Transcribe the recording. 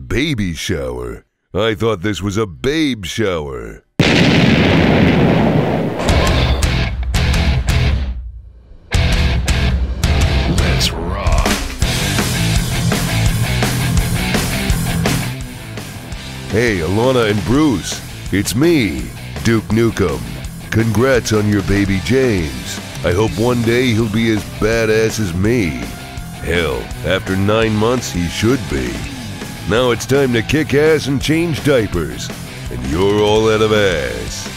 baby shower? I thought this was a babe shower. Let's rock. Hey, Alanna and Bruce, it's me, Duke Nukem. Congrats on your baby James. I hope one day he'll be as badass as me. Hell, after 9 months he should be. Now it's time to kick ass and change diapers. And you're all out of ass.